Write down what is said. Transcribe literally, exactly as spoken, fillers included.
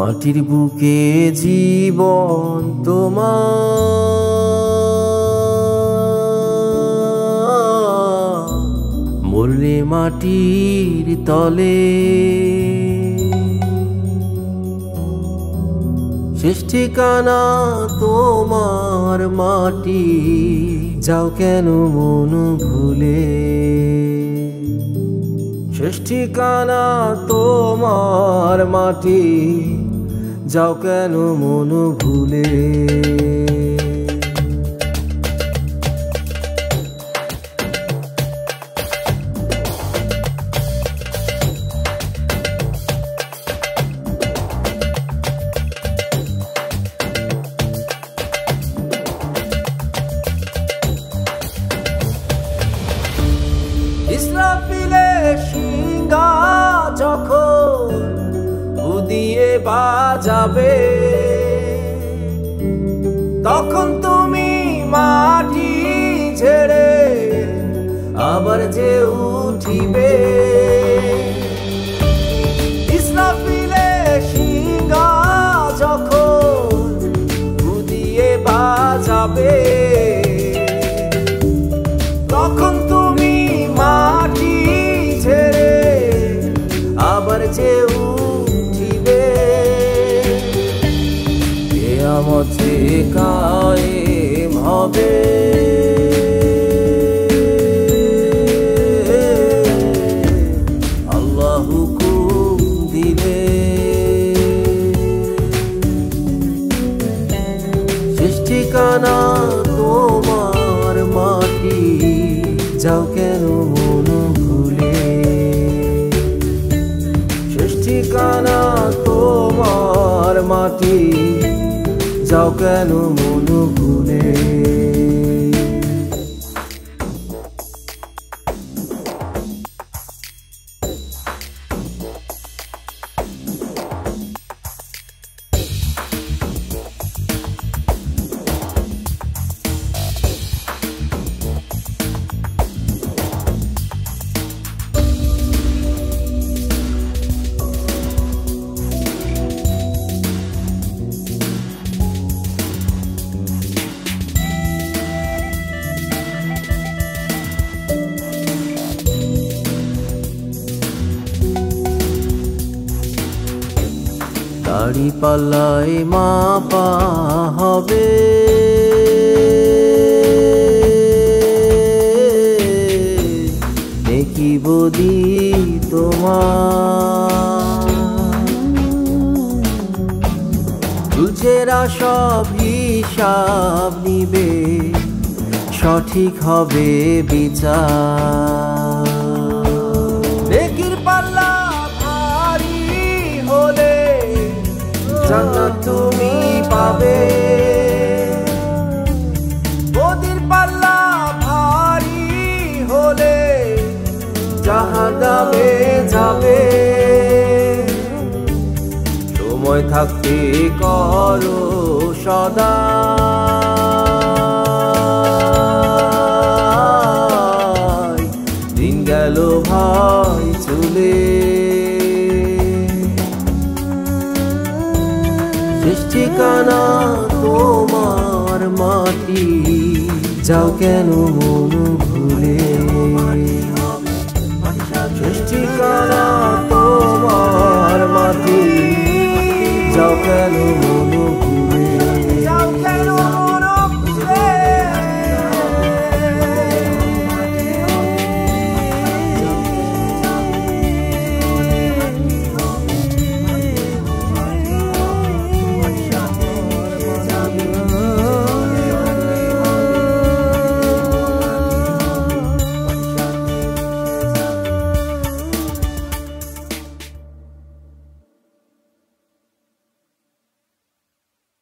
মাটির বুকে জীবন তোমার, মরলে মাটির তলে। শেষ ঠিকানা তোমার মাটি, যাও কেন মন ভুলে। শেষ ঠিকানা তোমার মাটি, যাও কেন মন ভুলে। ইসরাফিলে শিঙ্গা যখন উদিয়ে বাজাবে, তখন তুমি মাটি ঝেড়ে আবার যে উঠিবে। ইসরাফিলে শিঙ্গা যখন উদিয়ে বাজাবে, তখন তুমি মাটি ঝেড়ে আবার যে উঠিবে। কিয়ামতে কায়েম হবে, আল্লাহ হুকুম দিলে। শেষ ঠিকানা তোমার মাটি, যাও কেন মন ভুলে। শেষ ঠিকানা তোমার মাটি, যাও কেন মন ভুলে। দাড়ি পাল্লায় মাপা হবে, নেকি বদি তোমার। তুলছেরা সব হিসাব নিবে, সঠিক হবে বিচার। নেকির পাল্লা ভারী হলে জান্নাত তুমি পাবে। বদির পাল্লা ভারী হলে জাহান্নামে যাবে। সময় থাকতে করো সদা, দিন গেল ভাই চলে। শেষ ঠিকানা তোমার মাটি, যাও কেন মন ভুলে। শেষ ঠিকানা তোমার মাটি, যাও কেন